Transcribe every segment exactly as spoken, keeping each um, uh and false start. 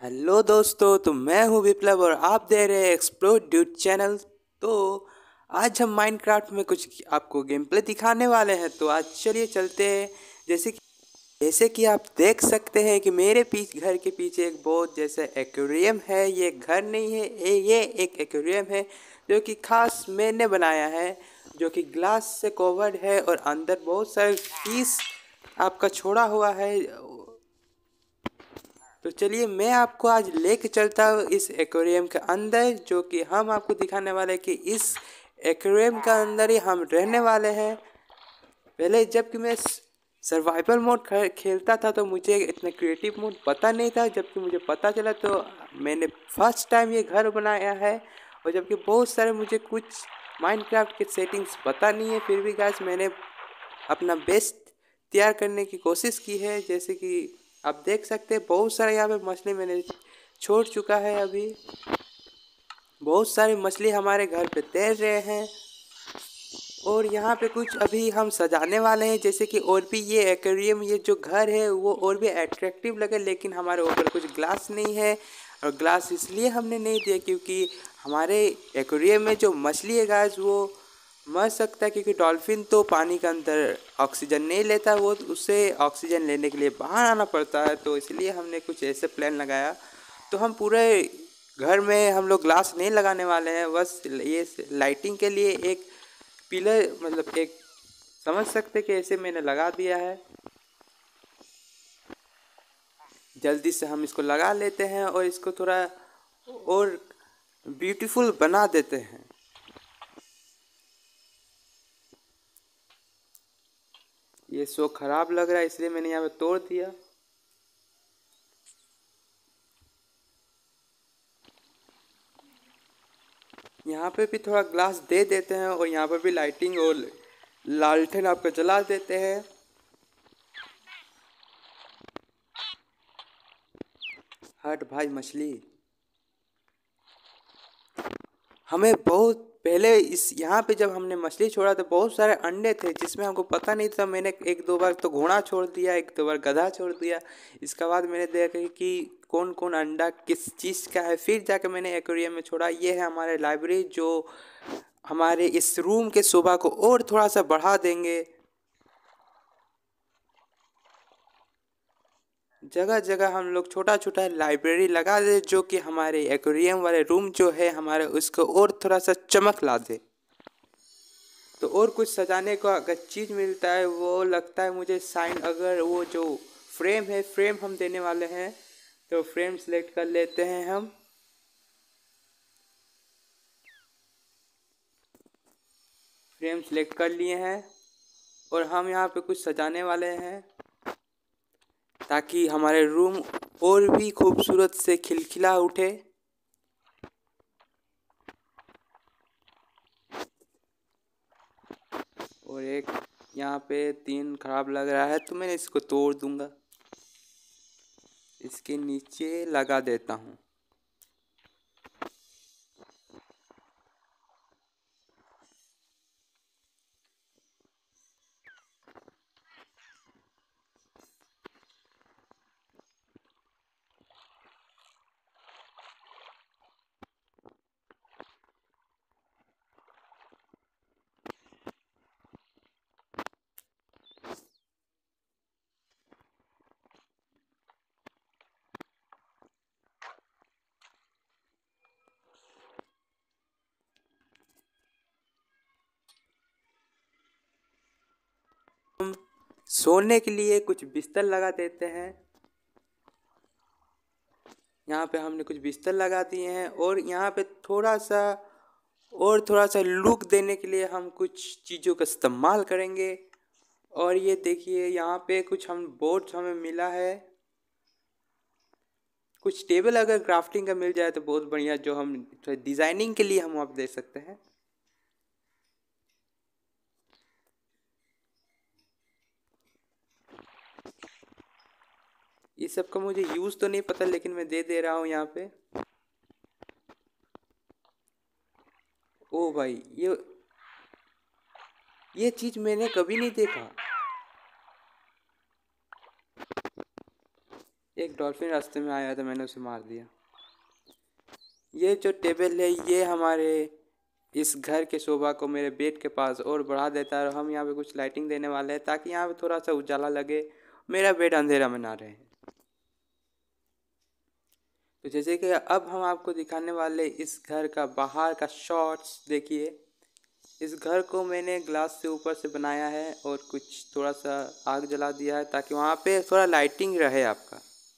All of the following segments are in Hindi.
हेलो दोस्तों, तो मैं हूँ विप्लव और आप देख रहे हैं एक्सप्लोर ड्यूड चैनल। तो आज हम माइनक्राफ्ट में कुछ आपको गेम प्ले दिखाने वाले हैं। तो आज चलिए चलते हैं। जैसे कि जैसे कि आप देख सकते हैं कि मेरे पीछे घर के पीछे एक बहुत जैसा एक्वेरियम है। ये घर नहीं है, ये ये एक एक्वेरियम है जो कि खास मैंने बनाया है, जो कि ग्लास से कवर्ड है और अंदर बहुत सारे फिश आपका छोड़ा हुआ है। तो चलिए मैं आपको आज लेके चलता हूँ इस एक्वेरियम के अंदर, जो कि हम आपको दिखाने वाले हैं कि इस एक्वेरियम के अंदर ही हम रहने वाले हैं। पहले जबकि मैं सर्वाइवल मोड खेलता था तो मुझे इतना क्रिएटिव मोड पता नहीं था। जबकि मुझे पता चला तो मैंने फर्स्ट टाइम ये घर बनाया है। और जबकि बहुत सारे मुझे कुछ माइनक्राफ्ट के सेटिंग्स पता नहीं है, फिर भी गाइस मैंने अपना बेस्ट तैयार करने की कोशिश की है। जैसे कि आप देख सकते हैं बहुत सारे यहाँ पे मछली मैंने छोड़ चुका है। अभी बहुत सारी मछली हमारे घर पे तैर रहे हैं और यहाँ पे कुछ अभी हम सजाने वाले हैं, जैसे कि और भी ये एक्वेरियम, ये जो घर है वो और भी अट्रैक्टिव लगे। लेकिन हमारे ऊपर कुछ ग्लास नहीं है, और ग्लास इसलिए हमने नहीं दिया क्योंकि हमारे एक्वेरियम में जो मछली है गाइस वो मर सकता है, क्योंकि डॉल्फिन तो पानी के अंदर ऑक्सीजन नहीं लेता, वो उससे ऑक्सीजन लेने के लिए बाहर आना पड़ता है। तो इसलिए हमने कुछ ऐसे प्लान लगाया। तो हम पूरे घर में हम लोग ग्लास नहीं लगाने वाले हैं, बस ये लाइटिंग के लिए एक पिलर, मतलब एक समझ सकते कि ऐसे मैंने लगा दिया है। जल्दी से हम इसको लगा लेते हैं और इसको थोड़ा और ब्यूटीफुल बना देते हैं। ये शो खराब लग रहा है इसलिए मैंने यहाँ पे तोड़ दिया। यहाँ पे भी थोड़ा ग्लास दे देते हैं और यहाँ पर भी लाइटिंग और लालटेन आपको जला देते हैं। हट भाई मछली। हमें बहुत पहले इस यहाँ पे जब हमने मछली छोड़ा तो बहुत सारे अंडे थे, जिसमें हमको पता नहीं था। मैंने एक दो बार तो घोड़ा छोड़ दिया, एक दो बार गधा छोड़ दिया। इसके बाद मैंने देखा कि कौन कौन अंडा किस चीज़ का है, फिर जाकर मैंने एक्वेरियम में छोड़ा। ये है हमारे लाइब्रेरी, जो हमारे इस रूम के शोभा को और थोड़ा सा बढ़ा देंगे। जगह जगह हम लोग छोटा छोटा लाइब्रेरी लगा दे, जो कि हमारे एक्वेरियम वाले रूम जो है हमारे, उसको और थोड़ा सा चमक ला दे। तो और कुछ सजाने को अगर चीज़ मिलता है वो लगता है मुझे साइन, अगर वो जो फ्रेम है, फ्रेम हम देने वाले हैं तो फ्रेम सेलेक्ट कर लेते हैं हम। फ्रेम सेलेक्ट कर लिए हैं और हम यहाँ पे कुछ सजाने वाले हैं ताकि हमारे रूम और भी खूबसूरत से खिलखिला उठे। और एक यहाँ पे तीन खराब लग रहा है तो मैं इसको तोड़ दूंगा, इसके नीचे लगा देता हूँ। हम सोने के लिए कुछ बिस्तर लगा देते हैं। यहाँ पे हमने कुछ बिस्तर लगा दिए हैं और यहाँ पे थोड़ा सा और थोड़ा सा लुक देने के लिए हम कुछ चीज़ों का इस्तेमाल करेंगे। और ये देखिए यहाँ पे कुछ हम बोर्ड हमें मिला है। कुछ टेबल अगर क्राफ्टिंग का मिल जाए तो बहुत बढ़िया, जो हम डिज़ाइनिंग के लिए हम आप दे सकते हैं। ये सब का मुझे यूज़ तो नहीं पता, लेकिन मैं दे दे रहा हूँ यहाँ पे। ओ भाई, ये ये चीज़ मैंने कभी नहीं देखा। एक डॉल्फिन रास्ते में आया था, मैंने उसे मार दिया। ये जो टेबल है ये हमारे इस घर के शोभा को मेरे बेड के पास और बढ़ा देता है। और हम यहाँ पे कुछ लाइटिंग देने वाले हैं ताकि यहाँ पे थोड़ा सा उजाला लगे, मेरा बेड अंधेरा में ना रहे। तो जैसे कि अब हम आपको दिखाने वाले इस घर का बाहर का शॉट्स देखिए। इस घर को मैंने ग्लास से ऊपर से बनाया है और कुछ थोड़ा सा आग जला दिया है ताकि वहाँ पे थोड़ा लाइटिंग रहे आपका।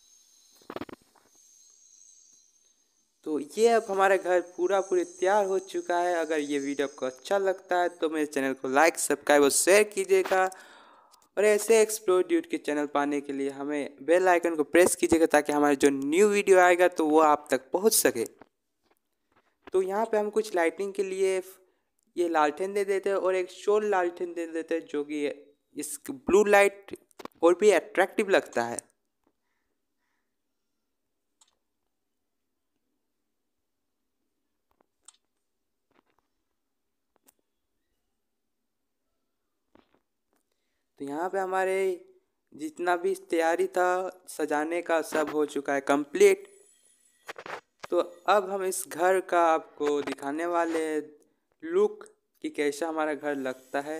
तो ये अब हमारा घर पूरा पूरी तैयार हो चुका है। अगर ये वीडियो आपको अच्छा लगता है तो मेरे चैनल को लाइक, सब्सक्राइब और शेयर कीजिएगा। और ऐसे एक्सप्लोर ड्यूड के चैनल पाने के लिए हमें बेल आइकन को प्रेस कीजिएगा ताकि हमारे जो न्यू वीडियो आएगा तो वो आप तक पहुंच सके। तो यहाँ पे हम कुछ लाइटिंग के लिए ये लालटेन दे देते हैं और एक शोल लालटेन दे देते हैं जो कि इस ब्लू लाइट और भी अट्रैक्टिव लगता है। तो यहाँ पे हमारे जितना भी तैयारी था सजाने का सब हो चुका है कंप्लीट। तो अब हम इस घर का आपको दिखाने वाले लुक कि कैसा हमारा घर लगता है।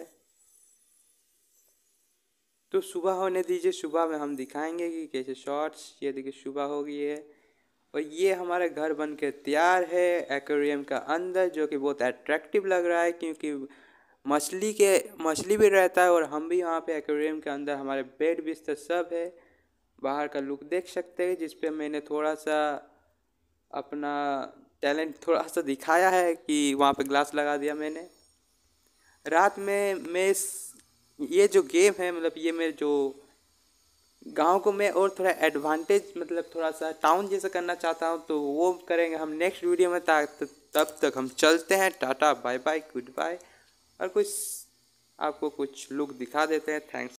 तो सुबह होने दीजिए, सुबह में हम दिखाएंगे कि कैसे शॉट्स। ये देखिए सुबह हो गई है और ये हमारा घर बन के तैयार है एक्वेरियम का अंदर, जो कि बहुत अट्रैक्टिव लग रहा है क्योंकि मछली के मछली भी रहता है और हम भी वहाँ पे एक्वेरियम के अंदर, हमारे बेड बिस्तर सब है। बाहर का लुक देख सकते हैं जिस पे मैंने थोड़ा सा अपना टैलेंट थोड़ा सा दिखाया है कि वहाँ पे ग्लास लगा दिया मैंने। रात में मैं ये जो गेम है मतलब ये मेरे जो गांव को मैं और थोड़ा एडवांटेज मतलब थोड़ा सा टाउन जैसा करना चाहता हूँ, तो वो करेंगे हम नेक्स्ट वीडियो में। तब तक हम चलते हैं, tata bye bye goodbye. और कुछ आपको कुछ लुक दिखा देते हैं। थैंक्स।